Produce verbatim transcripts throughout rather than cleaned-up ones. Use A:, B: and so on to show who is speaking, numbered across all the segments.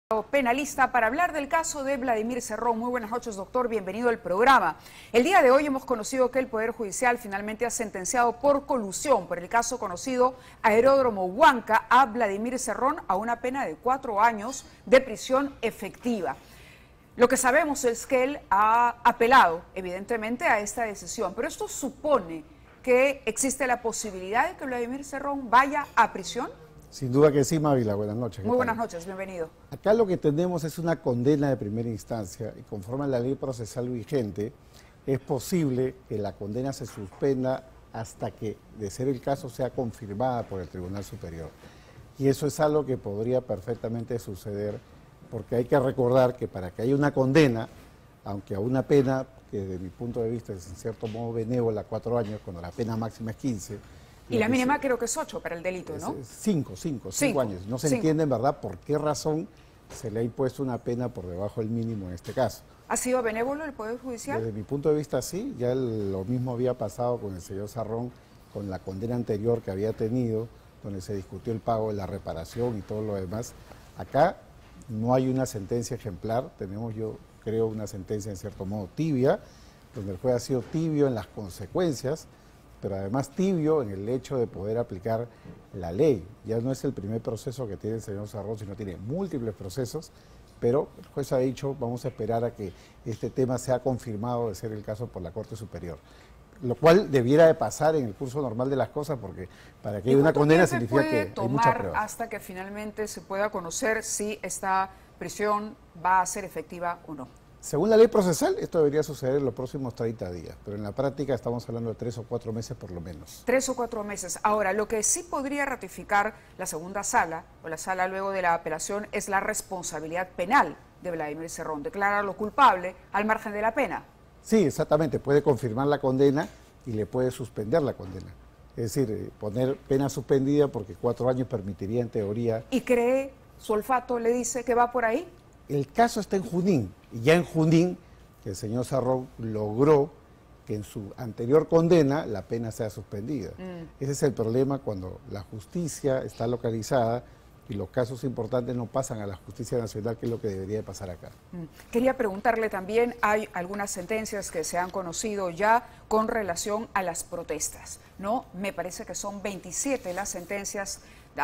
A: Penalista para hablar del caso de Vladimir Cerrón. Muy buenas noches, doctor, bienvenido al programa. El día de hoy hemos conocido que el Poder Judicial finalmente ha sentenciado por colusión por el caso conocido Aeródromo Huanca a Vladimir Cerrón a una pena de cuatro años de prisión efectiva. Lo que sabemos es que él ha apelado, evidentemente, a esta decisión, pero esto supone que existe la posibilidad de que Vladimir Cerrón vaya a prisión.
B: Sin duda que sí, Mávila. Buenas noches.
A: Muy buenas noches, bienvenido.
B: Acá lo que tenemos es una condena de primera instancia y conforme a la ley procesal vigente, es posible que la condena se suspenda hasta que, de ser el caso, sea confirmada por el Tribunal Superior. Y eso es algo que podría perfectamente suceder, porque hay que recordar que para que haya una condena, aunque a una pena que desde mi punto de vista es en cierto modo benévola, cuatro años, cuando la pena máxima es quince,
A: y la mínima creo que es ocho para el delito, ¿no?
B: Cinco, cinco, cinco años. No se cinco. entiende en verdad por qué razón se le ha impuesto una pena por debajo del mínimo en este caso.
A: ¿Ha sido benévolo el Poder Judicial?
B: Desde mi punto de vista sí, ya el, lo mismo había pasado con el señor Cerrón, con la condena anterior que había tenido, donde se discutió el pago de la reparación y todo lo demás. Acá no hay una sentencia ejemplar, tenemos yo creo una sentencia en cierto modo tibia, donde el juez ha sido tibio en las consecuencias, pero además tibio en el hecho de poder aplicar la ley. Ya no es el primer proceso que tiene el señor Cerrón, sino tiene múltiples procesos, pero el juez ha dicho, vamos a esperar a que este tema sea confirmado de ser el caso por la Corte Superior. Lo cual debiera de pasar en el curso normal de las cosas, porque para que haya una condena significa que hay muchas pruebas.
A: Hasta que finalmente se pueda conocer si esta prisión va a ser efectiva o no.
B: Según la ley procesal, esto debería suceder en los próximos treinta días, pero en la práctica estamos hablando de tres o cuatro meses por lo menos.
A: Tres o cuatro meses. Ahora, lo que sí podría ratificar la segunda sala, o la sala luego de la apelación, es la responsabilidad penal de Vladimir Cerrón, declararlo culpable al margen de la pena.
B: Sí, exactamente, puede confirmar la condena y le puede suspender la condena. Es decir, poner pena suspendida porque cuatro años permitiría en teoría...
A: ¿Y cree, su olfato le dice que va por ahí?
B: El caso está en Junín, y ya en Junín el señor Cerrón logró que en su anterior condena la pena sea suspendida. Mm. Ese es el problema cuando la justicia está localizada y los casos importantes no pasan a la justicia nacional, que es lo que debería de pasar acá.
A: Mm. Quería preguntarle también, hay algunas sentencias que se han conocido ya con relación a las protestas, ¿no? Me parece que son veintisiete las sentencias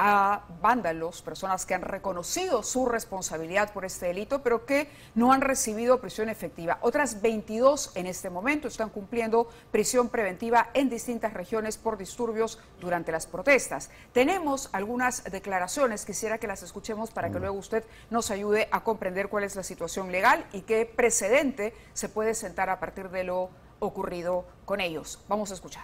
A: a vándalos, personas que han reconocido su responsabilidad por este delito, pero que no han recibido prisión efectiva. Otras veintidós en este momento están cumpliendo prisión preventiva en distintas regiones por disturbios durante las protestas. Tenemos algunas declaraciones, quisiera que las escuchemos para que luego usted nos ayude a comprender cuál es la situación legal y qué precedente se puede sentar a partir de lo ocurrido con ellos. Vamos a escuchar.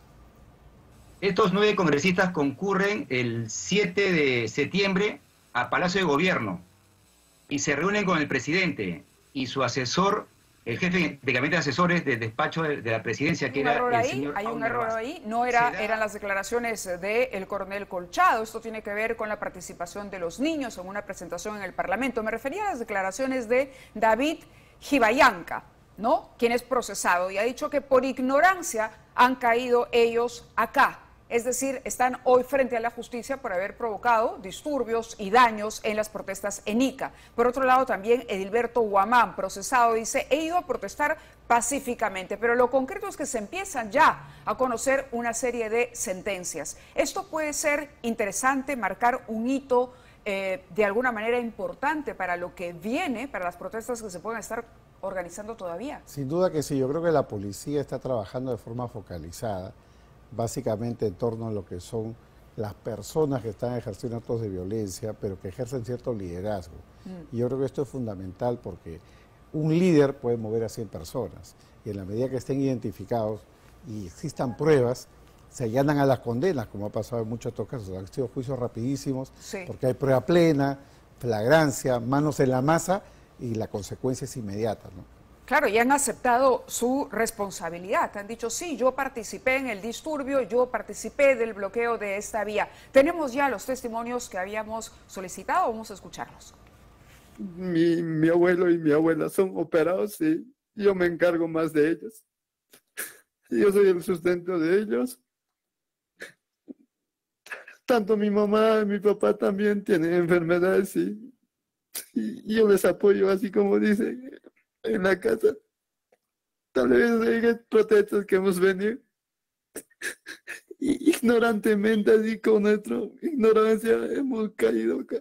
C: Estos nueve congresistas concurren el siete de septiembre a Palacio de Gobierno y se reúnen con el presidente y su asesor, el jefe de gabinete de asesores del despacho de, de la presidencia, que era el
A: ahí,
C: señor
A: Hay un error ahí, no era, eran las declaraciones del coronel Colchado. Esto tiene que ver con la participación de los niños en una presentación en el Parlamento. Me refería a las declaraciones de David Jibayanca, ¿no? Quien es procesado y ha dicho que por ignorancia han caído ellos acá. Es decir, están hoy frente a la justicia por haber provocado disturbios y daños en las protestas en Ica. Por otro lado, también Edilberto Guamán, procesado, dice, he ido a protestar pacíficamente, pero lo concreto es que se empiezan ya a conocer una serie de sentencias. Esto puede ser interesante, marcar un hito eh, de alguna manera importante para lo que viene, para las protestas que se pueden estar organizando todavía.
B: Sin duda que sí, yo creo que la policía está trabajando de forma focalizada, básicamente en torno a lo que son las personas que están ejerciendo actos de violencia, pero que ejercen cierto liderazgo. Mm. Y yo creo que esto es fundamental porque un líder puede mover a cien personas, y en la medida que estén identificados y existan pruebas, se allanan a las condenas, como ha pasado en muchos otros casos. Han sido juicios rapidísimos, sí, porque hay prueba plena, flagrancia, manos en la masa, y la consecuencia es inmediata, ¿no?
A: Claro, y han aceptado su responsabilidad. Han dicho, sí, yo participé en el disturbio, yo participé del bloqueo de esta vía. Tenemos ya los testimonios que habíamos solicitado, vamos a escucharlos.
D: Mi, mi abuelo y mi abuela son operados y yo me encargo más de ellos. Yo soy el sustento de ellos. Tanto mi mamá y mi papá también tienen enfermedades y y yo les apoyo, así como dicen en la casa. Tal vez en protestas que hemos venido, ignorantemente, así con nuestra ignorancia, hemos caído acá.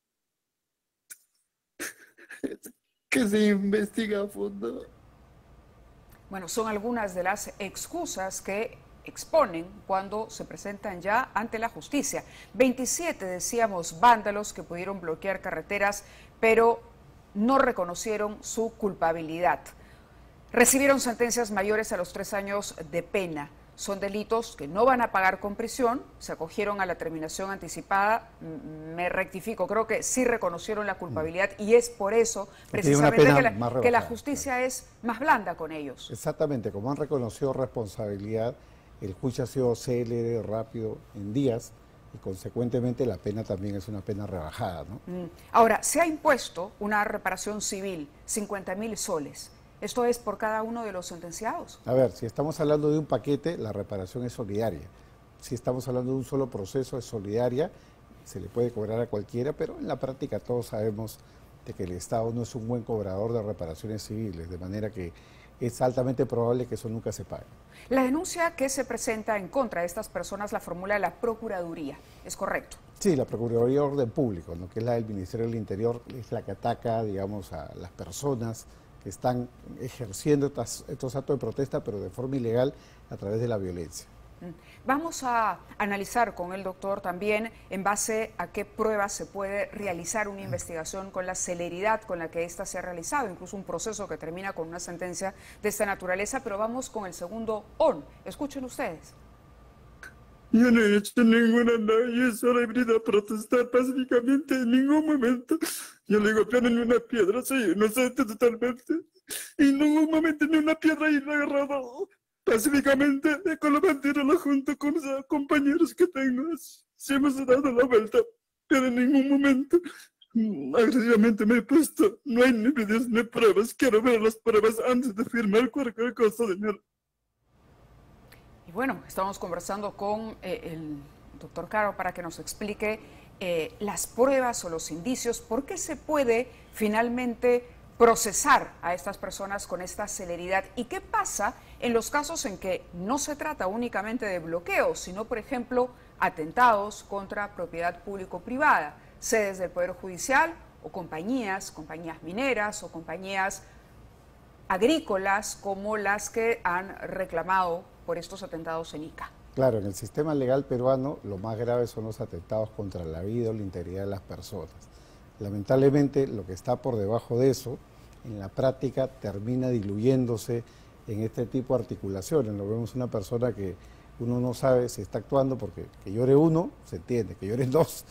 D: Que se investiga a fondo.
A: Bueno, son algunas de las excusas que exponen cuando se presentan ya ante la justicia. veintisiete, decíamos, vándalos que pudieron bloquear carreteras, pero no reconocieron su culpabilidad. Recibieron sentencias mayores a los tres años de pena. Son delitos que no van a pagar con prisión, se acogieron a la terminación anticipada, me rectifico, creo que sí reconocieron la culpabilidad y es por eso precisamente que la, que la justicia claro. es más blanda con ellos.
B: Exactamente, como han reconocido responsabilidad, el juicio ha sido célere, rápido, en días, y consecuentemente la pena también es una pena rebajada, ¿no?
A: Ahora, se ha impuesto una reparación civil, cincuenta mil soles. ¿Esto es por cada uno de los sentenciados?
B: A ver, si estamos hablando de un paquete, la reparación es solidaria. Si estamos hablando de un solo proceso, es solidaria, se le puede cobrar a cualquiera, pero en la práctica todos sabemos de que el Estado no es un buen cobrador de reparaciones civiles, de manera que es altamente probable que eso nunca se pague.
A: La denuncia que se presenta en contra de estas personas la formula la Procuraduría, ¿es correcto?
B: Sí, la Procuraduría de Orden Público, ¿no? Que es la del Ministerio del Interior, es la que ataca, digamos, a las personas que están ejerciendo estos, estos actos de protesta, pero de forma ilegal a través de la violencia.
A: Vamos a analizar con el doctor también en base a qué pruebas se puede realizar una investigación con la celeridad con la que ésta se ha realizado, incluso un proceso que termina con una sentencia de esta naturaleza, pero vamos con el segundo on. Escuchen ustedes.
D: Yo no he hecho ninguna nada, yo solo he venido a protestar pacíficamente en ningún momento. Yo le golpearon ni una piedra, soy inocente totalmente. En ningún momento ni una piedra y la he agarrado pacíficamente con la bandera junto con los compañeros que tengo. Sí hemos dado la vuelta, pero en ningún momento agresivamente me he puesto. No hay ni videos ni pruebas. Quiero ver las pruebas antes de firmar cualquier cosa, señor.
A: Y bueno, estamos conversando con eh, el doctor Caro para que nos explique eh, las pruebas o los indicios, por qué se puede finalmente procesar a estas personas con esta celeridad y qué pasa en los casos en que no se trata únicamente de bloqueos, sino, por ejemplo, atentados contra propiedad público-privada, sedes del Poder Judicial o compañías, compañías mineras o compañías agrícolas como las que han reclamado por estos atentados en Ica.
B: Claro, en el sistema legal peruano lo más grave son los atentados contra la vida o la integridad de las personas. Lamentablemente lo que está por debajo de eso, en la práctica termina diluyéndose en este tipo de articulaciones. Lo vemos una persona que uno no sabe si está actuando porque que llore uno, se entiende, que lloren dos,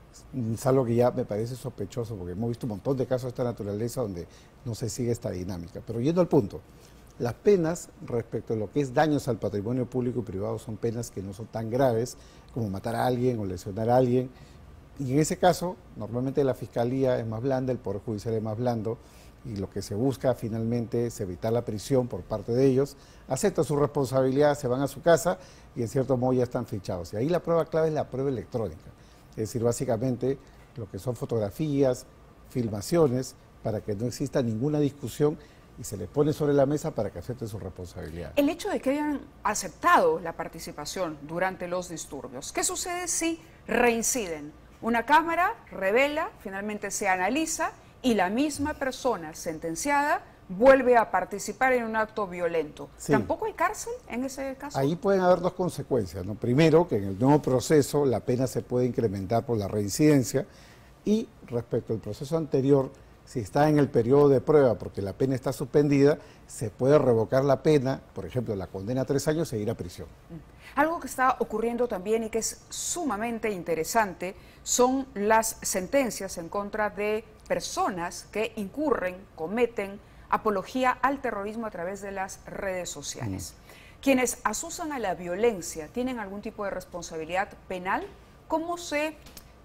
B: es algo que ya me parece sospechoso porque hemos visto un montón de casos de esta naturaleza donde no se sigue esta dinámica. Pero yendo al punto, las penas respecto a lo que es daños al patrimonio público y privado son penas que no son tan graves como matar a alguien o lesionar a alguien. Y en ese caso, normalmente la Fiscalía es más blanda, el Poder Judicial es más blando, y lo que se busca finalmente es evitar la prisión por parte de ellos, aceptan su responsabilidad, se van a su casa y en cierto modo ya están fichados. Y ahí la prueba clave es la prueba electrónica, es decir, básicamente lo que son fotografías, filmaciones, para que no exista ninguna discusión y se les pone sobre la mesa para que acepten su responsabilidad.
A: El hecho de que hayan aceptado la participación durante los disturbios, ¿qué sucede si reinciden? Una cámara revela, finalmente se analiza y la misma persona sentenciada vuelve a participar en un acto violento. Sí. ¿Tampoco hay cárcel en ese caso?
B: Ahí pueden haber dos consecuencias, ¿no? Primero, que en el nuevo proceso la pena se puede incrementar por la reincidencia y respecto al proceso anterior, si está en el periodo de prueba porque la pena está suspendida, se puede revocar la pena, por ejemplo, la condena a tres años e ir a prisión.
A: Algo que está ocurriendo también y que es sumamente interesante son las sentencias en contra de personas que incurren, cometen apología al terrorismo a través de las redes sociales. Mm. Quienes asusan a la violencia, ¿tienen algún tipo de responsabilidad penal? ¿Cómo se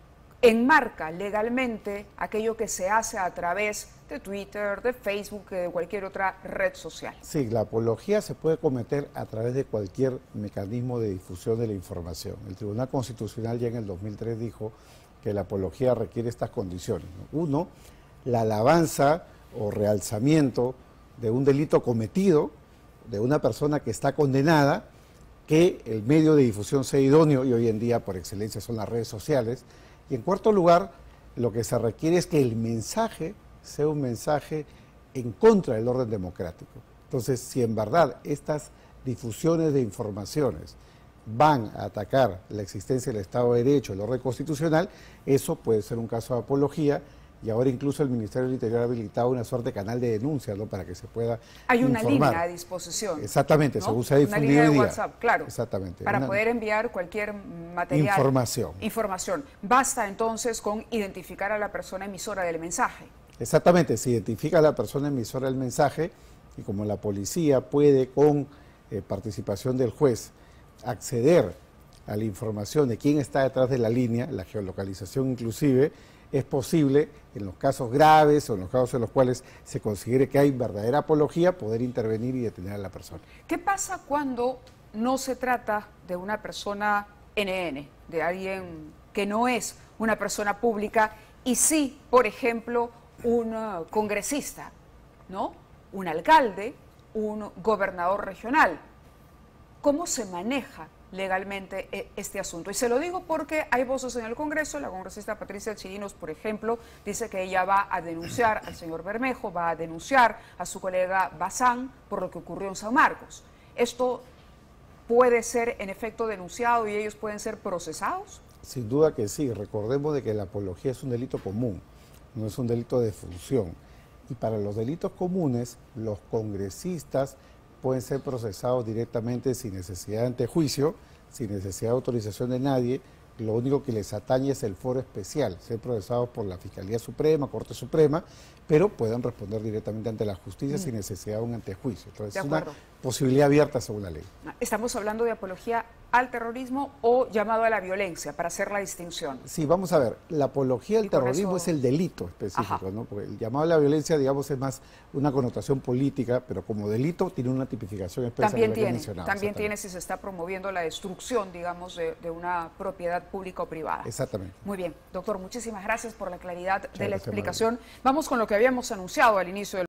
A: enmarca legalmente aquello que se hace a través de Twitter, de Facebook, de cualquier otra red social?
B: Sí, la apología se puede cometer a través de cualquier mecanismo de difusión de la información. El Tribunal Constitucional ya en el dos mil tres dijo que la apología requiere estas condiciones, ¿no? Uno, la alabanza o realzamiento de un delito cometido de una persona que está condenada, que el medio de difusión sea idóneo, y hoy en día por excelencia son las redes sociales. Y en cuarto lugar, lo que se requiere es que el mensaje sea un mensaje en contra del orden democrático. Entonces, si en verdad estas difusiones de informaciones van a atacar la existencia del Estado de Derecho, el orden constitucional, eso puede ser un caso de apología, y ahora incluso el Ministerio del Interior ha habilitado una suerte de canal de denuncia, ¿no?, para que se pueda
A: Hay una
B: informar.
A: línea a disposición.
B: Exactamente,
A: ¿no?
B: según se ha difundido
A: una línea de
B: hoy día.
A: WhatsApp, claro.
B: Exactamente.
A: Para
B: una...
A: poder enviar cualquier material.
B: Información.
A: Información. Basta entonces con identificar a la persona emisora del mensaje.
B: Exactamente, se identifica a la persona emisora del mensaje, y como la policía puede, con eh, participación del juez, acceder a la información de quién está detrás de la línea, la geolocalización inclusive, es posible, en los casos graves o en los casos en los cuales se considere que hay verdadera apología, poder intervenir y detener a la persona.
A: ¿Qué pasa cuando no se trata de una persona N N, de alguien que no es una persona pública, y sí, por ejemplo, un uh, congresista, ¿no?, un alcalde, un gobernador regional? ¿Cómo se maneja legalmente este asunto? Y se lo digo porque hay voces en el Congreso. La congresista Patricia Chirinos, por ejemplo, dice que ella va a denunciar al señor Bermejo, va a denunciar a su colega Bazán por lo que ocurrió en San Marcos. ¿Esto puede ser en efecto denunciado y ellos pueden ser procesados?
B: Sin duda que sí. Recordemos de que la apología es un delito común, no es un delito de función. Y para los delitos comunes, los congresistas pueden ser procesados directamente sin necesidad de antejuicio, sin necesidad de autorización de nadie. Lo único que les atañe es el foro especial, ser procesados por la Fiscalía Suprema, Corte Suprema, pero pueden responder directamente ante la justicia mm. sin necesidad de un antejuicio. Entonces es una posibilidad abierta según la ley.
A: ¿Estamos hablando de apología al terrorismo o llamado a la violencia, para hacer la distinción?
B: Sí, vamos a ver, la apología al terrorismo eso... es el delito específico, ¿no? Porque el llamado a la violencia, digamos, es más una connotación política, pero como delito tiene una tipificación especial.
A: También tiene, también tiene si se está promoviendo la destrucción, digamos, de, de una propiedad pública o privada.
B: Exactamente.
A: Muy bien, doctor, muchísimas gracias por la claridad Muchas de la explicación. María. Vamos con lo que habíamos anunciado al inicio del